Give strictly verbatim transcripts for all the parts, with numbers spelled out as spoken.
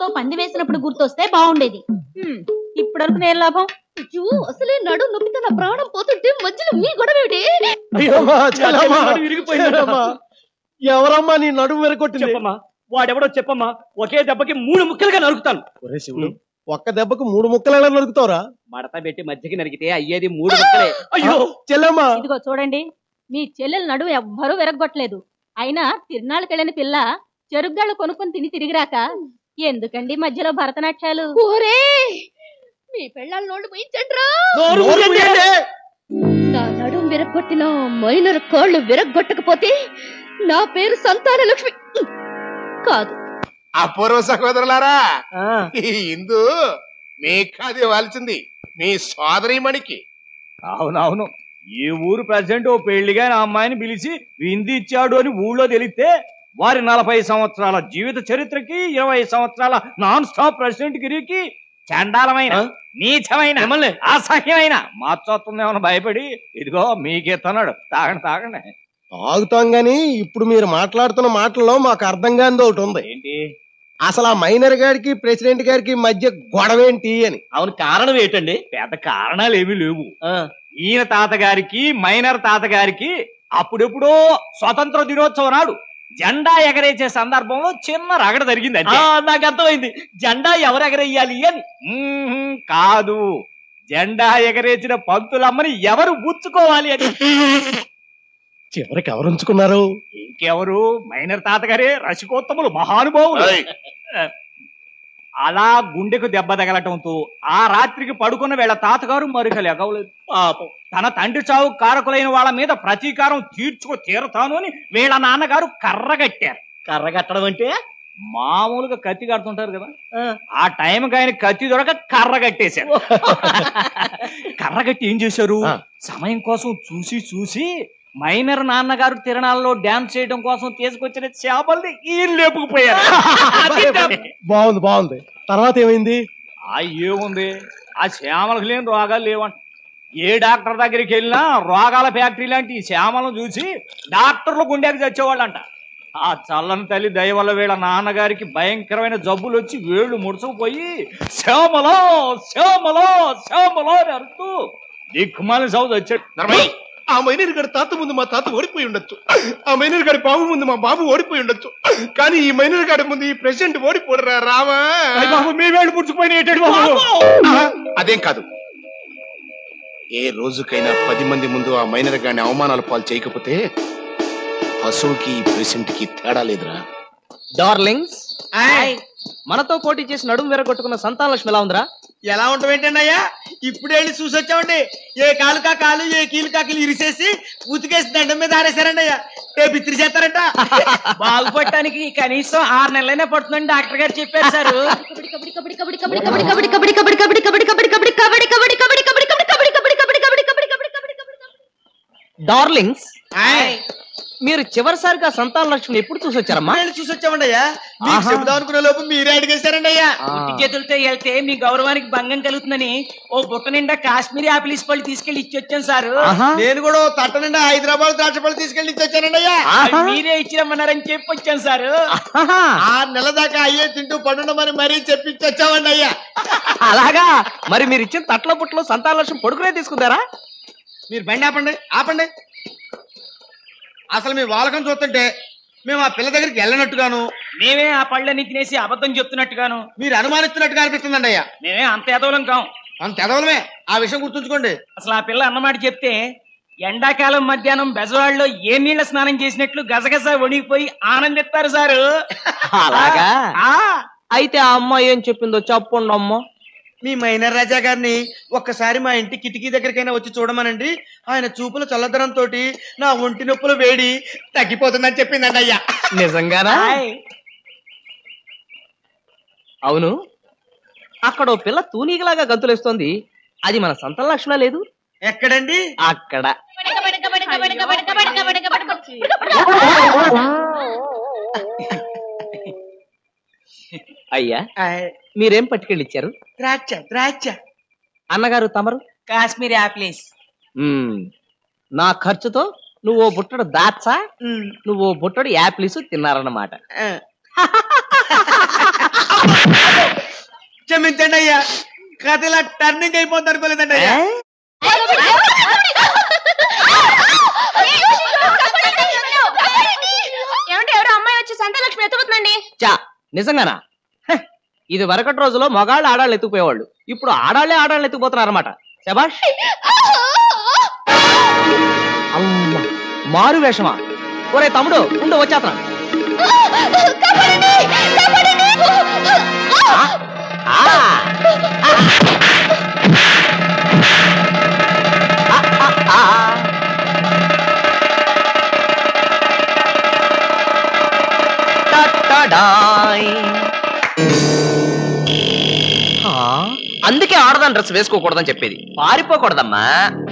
ఎవరితో పంది వేసినప్పుడు గుర్తొస్తే బాగుండేది. ఇప్పుడు అనుకునే లాభం? అసలే నడు నొప్పితో నా ప్రాణం పోతుంటే మధ్యలో మీ గొడవ ఎవరమ్మా నీ నడుము విరగొట్టింది? వాడెవడో చెప్పమ్మా, ఒకే దెబ్బకి మూడు ముక్కలుగా నరుకుతాను. ఒక్క దెబ్బకు మూడు ముక్కలు ఎలా నరుకుతావురా? మడత పెట్టి మధ్యకి నరికితే అయ్యేది మూడు ముక్కలే. అయ్యో చెల్లెమ్మా, ఇదిగో చూడండి, మీ చెల్లెలు నడుము ఎవ్వరూ విరగొట్టలేదు. అయినా తిరునాళ్ళకెళ్ళిన పిల్ల చెరుగ్గాళ్ళు కొనుక్కొని తిని తిరిగిరాక ఎందుకండి మధ్యలో భరతనాట్యాలు? ఊరే మీ పెళ్ళాల నోళ్ళు పోయించండ్రా. నా నడుము విరగొట్టిన మైనర్ కాళ్ళు విరగొట్టకపోతే నా పేరు సంతాన లక్ష్మి కాదు. అపూర్వ సహోదరులారా, ఇందు మీ కాదే వాల్చింది మీ సోదరీమణికి. అవునవును, ఈ ఊరు ప్రెసిడెంట్ ఓ పెళ్లిగా నా అమ్మాయిని పిలిచి విందు ఇచ్చాడు అని ఊళ్ళో తెలిస్తే వారి నలభై సంవత్సరాల జీవిత చరిత్రకి ఇరవై సంవత్సరాల నాన్ స్టాప్ ప్రెసిడెంట్ గిరికి చండాలమైన నీచమైన అసహ్యమైన మార్చొస్తుందేమో భయపడి ఇదిగో మీకెత్తన్నాడు. తాగండి తాగండి. తాగుతాం గాని ఇప్పుడు మీరు మాట్లాడుతున్న మాటల్లో మాకు అర్థం కాని ఒకటి ఉంది. ఏంటి? అసలు ఆ మైనర్ గారికి ప్రెసిడెంట్ గారికి మధ్య గొడవేంటి అని. అవును, కారణం ఏంటండి? పెద్ద కారణాలు ఏమీ లేవు. ఈయన తాతగారికి మైనర్ తాతగారికి అప్పుడెప్పుడో స్వతంత్ర దినోత్సవం నాడు జెండా ఎగరేసే సందర్భంలో చిన్న రగడ జరిగింది. నాకు అర్థమైంది, జెండా ఎవరు ఎగరేయాలి అని. కాదు, జెండా ఎగరేసిన పంతులమ్మని ఎవరు పుచ్చుకోవాలి అని. చివరికి ఎవరు ఉంచుకున్నారు? ఇంకెవరు, మైనర్ తాతగారే. రసికోత్తములు, మహానుభావులు. అలా గుండెకు దెబ్బ తగలటంతో ఆ రాత్రికి పడుకున్న వేళ తాతగారు మరికలు ఎగవలేదు. పాపం, తన తండ్రి చావు కారకులైన వాళ్ళ మీద ప్రతీకారం తీర్చుకో తీరుతాను అని వీళ్ళ నాన్నగారు కర్రగట్టారు. కర్రగట్టడం అంటే మామూలుగా కత్తి కడుతుంటారు కదా, ఆ టైంకి ఆయన కత్తి దొరక కర్ర కట్టేశారు. కర్రగట్టి ఏం చేశారు, సమయం కోసం చూసి చూసి మైనర్ నాన్నగారు తిరణాల్లో డాన్స్ చేయడం కోసం తీసుకొచ్చిన చేపల్ని ఈ లేపుకుపోయారు. బాగుంది బాగుంది. తర్వాత ఏమైంది? ఆ ఏముంది, ఆ శ్యామలకు లేని రోగాలు లేవంట. ఏ డాక్టర్ దగ్గరికి వెళ్ళినా రోగాల ఫ్యాక్టరీ లాంటి శ్యామలను చూసి డాక్టర్లు గుండెకి చచ్చేవాళ్ళంట. ఆ చల్లని తల్లి దయ వల్ల వీళ్ళ నాన్నగారికి భయంకరమైన జబ్బులు వచ్చి వేళ్లు ముడుచుకుపోయి శ్యామలో శ్యామలో శ్యామలో అని అరుస్తూ దిక్కుమాలి సౌద్ వచ్చాడు. ఆ మైనర్ గారి తాత ముందు మా తాత ఓడిపోయి ఉండొచ్చు, ఆ మైనర్ గారి బాబు ముందు మా బాబు ఓడిపోయి ఉండొచ్చు, కానీ ఈ మైనర్ గారి ముందు ఈ ప్రెసిడెంట్ ఓడిపోడరా రావా. మీ వేళ్ళు పుచ్చుకుపోయిన అదేం కాదు, ఏ రోజుకైనా పది మంది ముందు ఆ మైనర్ గారిని అవమానాలు పాలు చేయకపోతే పశువుకి ప్రెసిడెంట్ కి తేడా లేదురా. డార్లింగ్స్, మనతో పోటీ చేసి నడుము విరగొట్టుకున్న సంతాన లక్ష్మి ఎలా ఉందిరా? ఎలా ఉంటామేంటండి అయ్యా, ఇప్పుడే వెళ్ళి చూసి వచ్చామండి. ఏ కాలు కా కాలు ఏ కీలు కాకిలు ఇరిసేసి ఉతికేసి దండం మీద ఆరేశారండి అయ్యా. ఏ బిత్రి చేస్తారంట. బాగుపడటానికి కనీసం ఆరు నెలలైనా పడుతుందని డాక్టర్ గారు చెప్పారు సార్. డార్లింగ్స్, మీరు చివరిసారిగా సంతాన లక్ష్మిని ఎప్పుడు చూసి వచ్చారమ్మా? చూసి వచ్చామండి అయ్యా. మీకు చెబుదాం అనుకునే లోపు మీరే అడిగేశారండి అయ్యా. ఇంటి చేతులతో వెళ్తే మీ గౌరవానికి భంగం కలుగుతుందని ఓ బుట్ట నిండా కాశ్మీరీ ఆపిల్ పళ్ళు తీసుకెళ్లి ఇచ్చి వచ్చాను సార్. నేను కూడా తట్ట నిండా హైదరాబాద్ ద్రాక్ష పళ్ళు తీసుకెళ్లి ఇచ్చి వచ్చానండి అయ్యా. మీరే ఇచ్చిరమ్మన్నారని చెప్పి వచ్చాను సార్. ఆరు నెలల దాకా అయ్యే తింటూ పండుమని మరీ చెప్పించి వచ్చామండి అయ్యా. అలాగా, మరి మీరు ఇచ్చిన తట్ల పుట్టలో సంతాన లక్ష్మి పొడుకునే తీసుకుంటారా? మీరు బండి ఆపండి ఆపండి. అసలు మీ వాలకం చూస్తుంటే మేము ఆ పిల్ల దగ్గరికి వెళ్ళనట్టుగాను, మేమే ఆ పళ్ళని తినేసి అబద్ధం చెప్తున్నట్టుగాను, మీరు అనుమానిస్తున్నట్టుగా అనిపిస్తుందండి అయ్యా. మేమే అంత ఎదవలం కాం. అంత ఎదవలమే, ఆ విషయం గుర్తుంచుకోండి. అసలు ఆ పిల్ల అన్నమాట చెప్తే ఎండాకాలం మధ్యాహ్నం బెజవాడలో ఏ నీళ్ల స్నానం చేసినట్లు గజగజ వణిగిపోయి ఆనందిస్తారు సారు. అలాగా? అయితే ఆ అమ్మాయి ఏం చెప్పిందో చెప్పండి అమ్మ. మీ మైనర్ రాజా గారిని ఒక్కసారి మా ఇంటి కిటికీ దగ్గరికైనా వచ్చి చూడమనండి. ఆయన చూపుల చల్లదనంతో నా ఒంటి నొప్పులు వేడి తగ్గిపోతుందని చెప్పిందండి అయ్యా. నిజంగానా? అవును, అక్కడ ఓ పిల్ల తూనీగలాగా గంతులేస్తోంది, అది మన సంతాన లక్ష్మి లేదు? ఎక్కడండి? అక్కడ. అయ్యా, మీరేం పట్టుకెళ్ళిచ్చారు? ద్రాక్ష. ద్రాక్ష. అన్నగారు తమరు? కాశ్మీరీ ఆపిల్స్. నా ఖర్చుతో నువ్వు బుట్టడు దాచా, నువ్వు బుట్టడు యాపిల్స్ తిన్నారన్నమాట. క్షమించండి అయ్యా, కథ ఇలా టర్నింగ్ అయిపోద్ది అనుకోలేదండి అయ్యా. ఏమంటే ఎవరో అమ్మాయి వచ్చి సంతలక్ష్మి ఎత్తుకుతుందండి. చా నిజంగానా? ఇది వరకటి రోజులో మగాళ్ళు ఆడాళ్ళు ఎత్తుకుపోయేవాళ్ళు, ఇప్పుడు ఆడాళ్లే ఆడాళ్ళు ఎత్తుకుపోతున్నారు అనమాట. శబాష్. అమ్మా, మారు వేషమా? ఒరే తమ్ముడు ఉండు, వచ్చేతనా. అందుకే ఆడదాని డ్రెస్ వేసుకోకూడదని చెప్పేది. పారిపోకూడదమ్మా.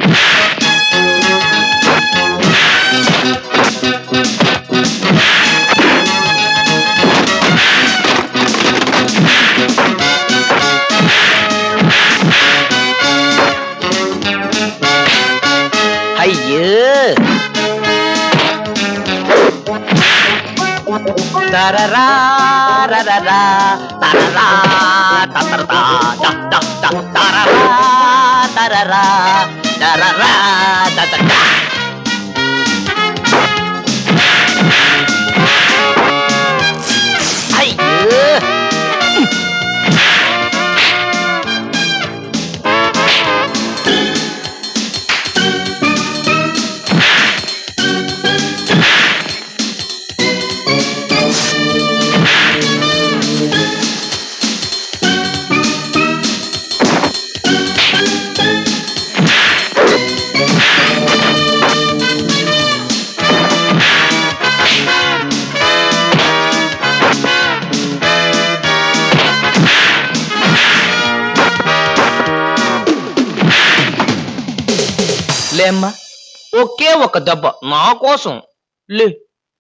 అయ్యో తరరా రరరా తరరా తరరా తరరా తరరా తరరా తరరా. అయ్యో లేమ్మా, ఒకే ఒక దెబ్బ నా కోసం లే.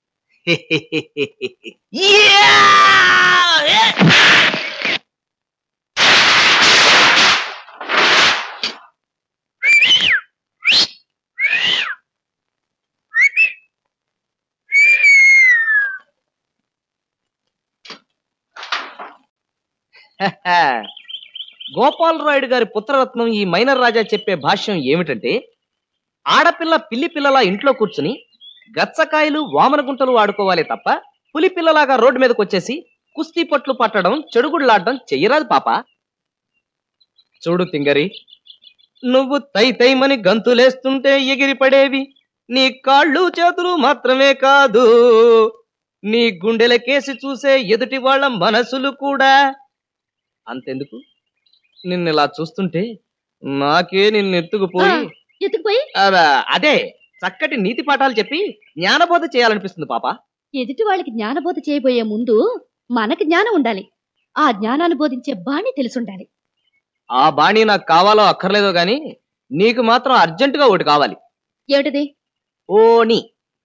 గోపాలరాయుడు గారి పుత్రరత్నం ఈ మైనర్ రాజా చెప్పే భాష్యం ఏమిటంటే, ఆడపిల్ల పిల్లి పిల్లలా ఇంట్లో కూర్చుని గచ్చకాయలు వామనగుంటలు ఆడుకోవాలి తప్ప పులి పిల్లలాగా రోడ్డు మీదకి వచ్చేసి కుస్తీ పట్లు పట్టడం చెడుగుళ్లాడడం చెయ్యరాదు పాప. చూడు తింగరి, నువ్వు తై తైమని గంతులేస్తుంటే ఎగిరి పడేవి నీ కాళ్ళు చేతులు మాత్రమే కాదు, నీ గుండెలకేసి చూసే ఎదుటి వాళ్ళ మనసులు కూడా. అంతెందుకు, నిన్నిలా చూస్తుంటే నాకే నిన్ను ఎత్తుకుపోయి ఎత్తుకుపోయి అదే చక్కటి నీతి పాఠాలు చెప్పి జ్ఞానబోధ చేయాలనిపిస్తుంది పాప. ఎదుటి వాళ్ళకి జ్ఞానబోధ చేయబోయే ముందు మనకి జ్ఞానం ఉండాలి. ఆ జ్ఞానాన్ని బోధించే బాణి తెలుసుండాలి. ఆ బాణి నాకు కావాలో అక్కర్లేదో గాని నీకు మాత్రం అర్జెంటుగా ఒకటి కావాలి. ఏమిటది? ఓని.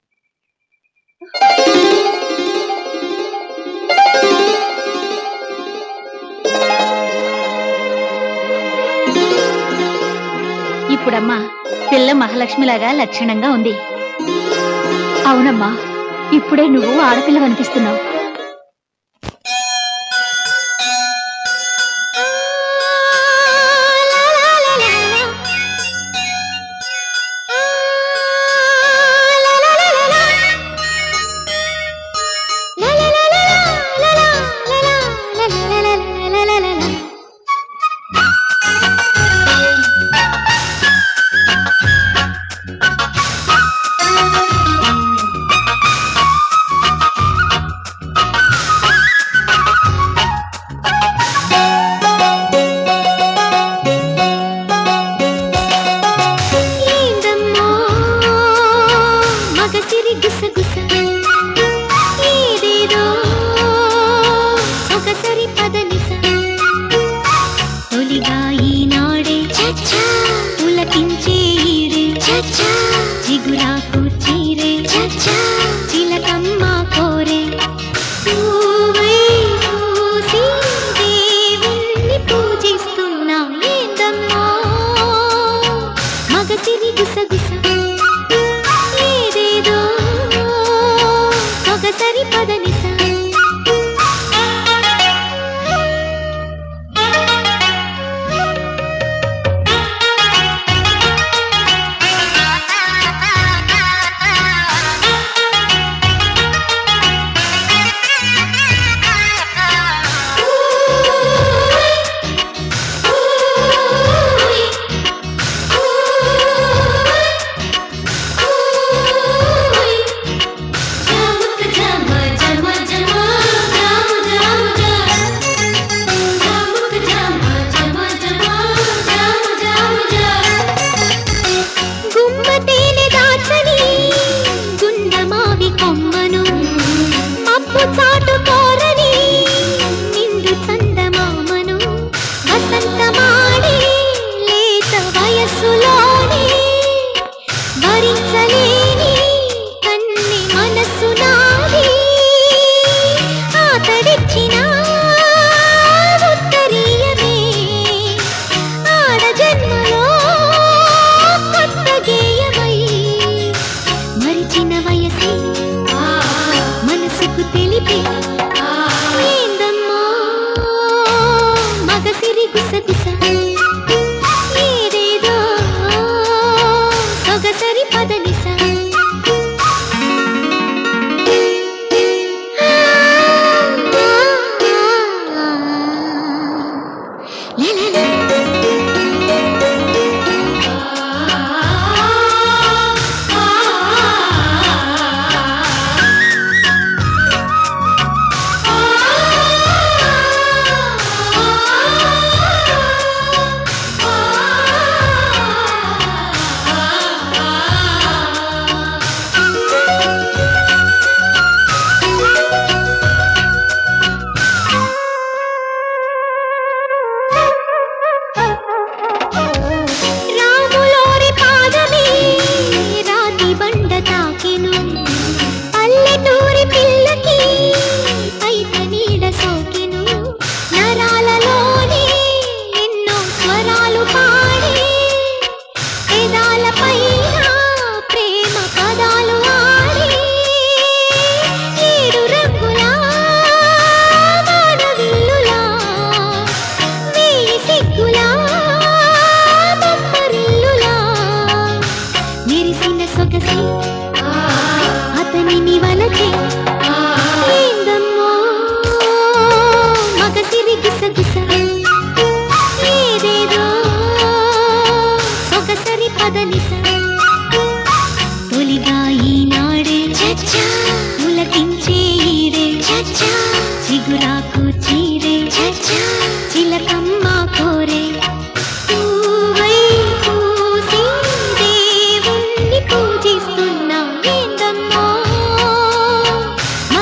ఇప్పుడమ్మా పిల్ల మహాలక్ష్మిలాగా లక్షణంగా ఉంది. అవునమ్మా, ఇప్పుడే నువ్వు ఆడపిల్ల అనిపిస్తున్నావు.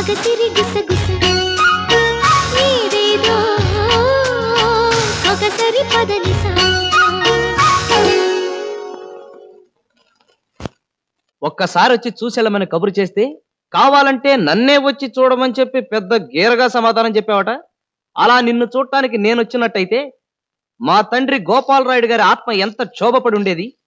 సొగసిరి గుసగుస ఏదేదో ఒకసారి పదనిసా. ఒక్కసారి వచ్చి చూసెళ్ళమని కబురు చేస్తే కావాలంటే నన్నే వచ్చి చూడమని చెప్పి పెద్ద గేరగా సమాధానం చెప్పావట. అలా నిన్ను చూడటానికి నేను వచ్చినట్టయితే మా తండ్రి గోపాలరాయుడు గారి ఆత్మ ఎంత క్షోభపడి ఉండేది.